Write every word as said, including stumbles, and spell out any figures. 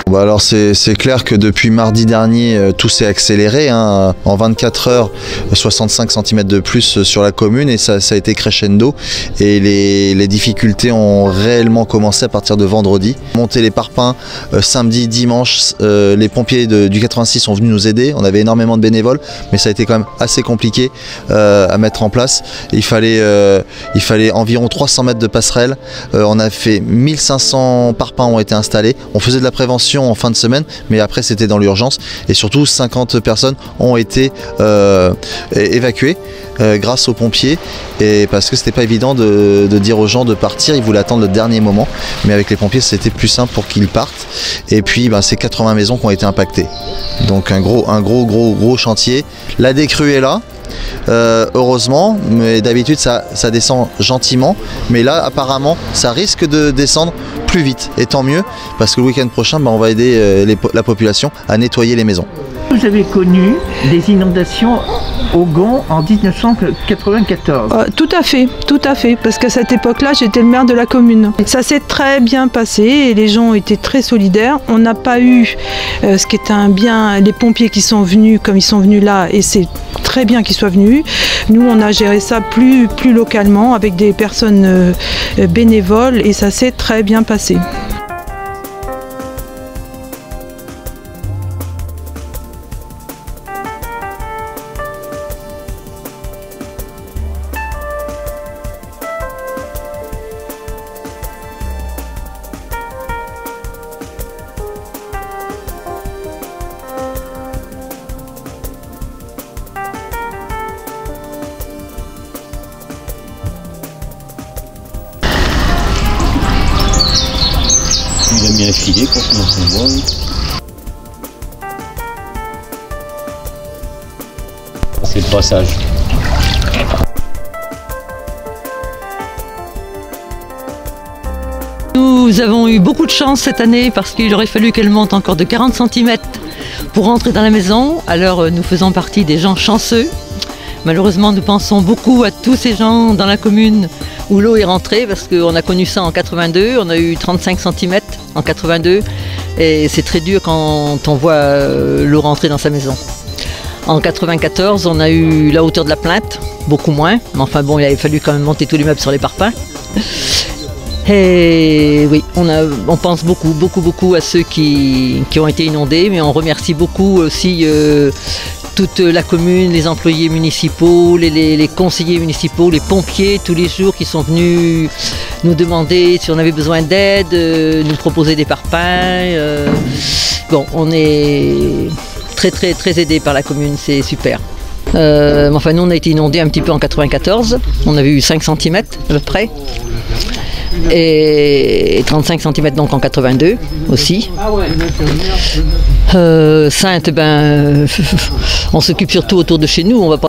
Bah alors c'est clair que depuis mardi dernier, euh, tout s'est accéléré. Hein. En vingt-quatre heures, soixante-cinq centimètres de plus sur la commune et ça, ça a été crescendo. Et les, les difficultés ont réellement commencé à partir de vendredi. Monter les parpaings euh, samedi, dimanche, euh, les pompiers de, du quatre-vingt-six sont venus nous aider. On avait énormément de bénévoles, mais ça a été quand même assez compliqué euh, à mettre en place. Il fallait, euh, il fallait environ trois cents mètres de passerelle. Euh, on a fait mille cinq cents parpaings ont été installés. On faisait de la prévention en fin de semaine, mais après c'était dans l'urgence et surtout cinquante personnes ont été euh, évacuées euh, grâce aux pompiers et parce que c'était pas évident de, de dire aux gens de partir, ils voulaient attendre le dernier moment, mais avec les pompiers c'était plus simple pour qu'ils partent et puis ben, c'est quatre-vingts maisons qui ont été impactées, donc un gros un gros gros gros chantier. La décrue est là. Euh, heureusement, mais d'habitude ça, ça descend gentiment, mais là apparemment ça risque de descendre plus vite et tant mieux parce que le week-end prochain bah, on va aider euh, les, la population à nettoyer les maisons. Vous avez connu des inondations au Gond en mille neuf cent quatre-vingt-quatorze. Euh, tout à fait, tout à fait, parce qu'à cette époque-là, j'étais le maire de la commune. Ça s'est très bien passé et les gens ont été très solidaires. On n'a pas eu euh, ce qui est un bien, les pompiers qui sont venus comme ils sont venus là, et c'est très bien qu'ils soient venus. Nous, on a géré ça plus, plus localement avec des personnes euh, bénévoles et ça s'est très bien passé. Il a mis un filet pour qu'on en voit. C'est le passage. Nous avons eu beaucoup de chance cette année parce qu'il aurait fallu qu'elle monte encore de quarante centimètres pour rentrer dans la maison. Alors nous faisons partie des gens chanceux. Malheureusement, nous pensons beaucoup à tous ces gens dans la commune où l'eau est rentrée parce qu'on a connu ça en quatre-vingt-deux, on a eu trente-cinq centimètres en quatre-vingt-deux et c'est très dur quand on voit l'eau rentrer dans sa maison. En quatre-vingt-quatorze, on a eu la hauteur de la plainte, beaucoup moins, mais enfin bon, il avait fallu quand même monter tous les meubles sur les parpaings. Et oui, on, a, on pense beaucoup, beaucoup, beaucoup à ceux qui, qui ont été inondés, mais on remercie beaucoup aussi euh, toute la commune, les employés municipaux, les, les, les conseillers municipaux, les pompiers, tous les jours qui sont venus nous demander si on avait besoin d'aide, euh, nous proposer des parpaings. Euh, bon, on est très, très, très aidés par la commune, c'est super. Euh, enfin, nous, on a été inondés un petit peu en quatre-vingt-quatorze, on avait eu cinq centimètres à peu près. Et trente-cinq centimètres donc en quatre-vingt-deux aussi. Euh, Sainte, ben, on s'occupe surtout autour de chez nous. On va pas